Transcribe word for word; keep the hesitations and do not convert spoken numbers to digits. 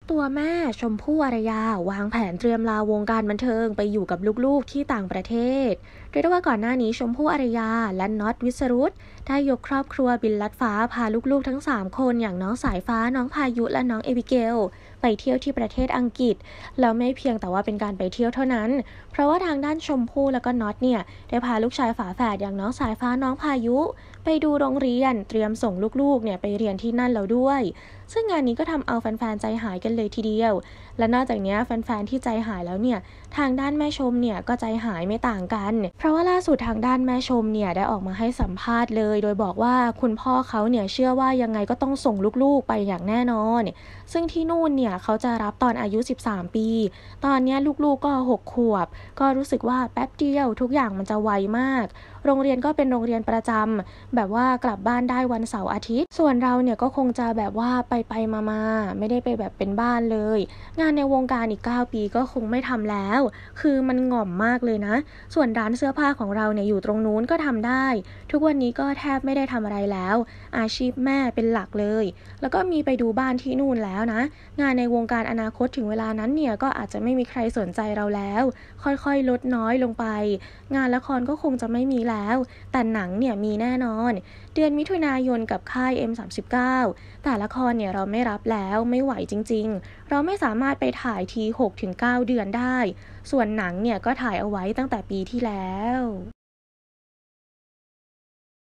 ตัวแม่ชมพู่อารยาวางแผนเตรียมลาวงการบันเทิงไปอยู่กับลูกๆที่ต่างประเทศเรียกได้ว่าก่อนหน้านี้ชมพู่อารยาและน็อตวิสรุตได้ยกครอบครัวบินลัดฟ้าพาลูกๆทั้งสามคนอย่างน้องสายฟ้าน้องพายุและน้องเอบิเกลไปเที่ยวที่ประเทศอังกฤษแล้วไม่เพียงแต่ว่าเป็นการไปเที่ยวเท่านั้นเพราะว่าทางด้านชมพู่แล้วก็น็อตเนี่ยได้พาลูกชายฝาแฝดอย่างน้องสายฟ้าน้องพายุไปดูโรงเรียนเตรียมส่งลูกๆเนี่ยไปเรียนที่นั่นแล้วด้วยซึ่งงานนี้ก็ทำเอาแฟนๆใจหายกันเลยทีเดียวและนอกจากนี้แฟนๆที่ใจหายแล้วเนี่ยทางด้านแม่ชมเนี่ยก็ใจหายไม่ต่างกันเพราะว่าล่าสุดทางด้านแม่ชมเนี่ยได้ออกมาให้สัมภาษณ์เลยโดยบอกว่าคุณพ่อเขาเนี่ยเชื่อว่ายังไงก็ต้องส่งลูกๆไปอย่างแน่นอนซึ่งที่นู่นเนี่ยเขาจะรับตอนอายุสิบสามปีตอนนี้ลูกๆก็หกขวบก็รู้สึกว่าแป๊บเดียวทุกอย่างมันจะไวมากโรงเรียนก็เป็นโรงเรียนประจำแบบว่ากลับบ้านได้วันเสาร์อาทิตย์ส่วนเราเนี่ยก็คงจะแบบว่าไปไปมาๆไม่ได้ไปแบบเป็นบ้านเลยงานในวงการอีกเก้าปีก็คงไม่ทำแล้วคือมันง่อมมากเลยนะส่วนร้านเสื้อผ้าของเราเนี่ยอยู่ตรงนู้นก็ทำได้ทุกวันนี้ก็แทบไม่ได้ทำอะไรแล้วอาชีพแม่เป็นหลักเลยแล้วก็มีไปดูบ้านที่นู่นแล้วนะงานในวงการอนาคตถึงเวลานั้นเนี่ยก็อาจจะไม่มีใครสนใจเราแล้วค่อยๆลดน้อยลงไปงานละครก็คงจะไม่มีแล้วแต่หนังเนี่ยมีแน่นอนเดือนมิถุนายนกับค่าย เอ็ม สามสิบเก้า แต่ละครเนี่ยเราไม่รับแล้วไม่ไหวจริงๆเราไม่สามารถไปถ่ายที หกถึงเก้า เดือนได้ส่วนหนังเนี่ยก็ถ่ายเอาไว้ตั้งแต่ปีที่แล้ว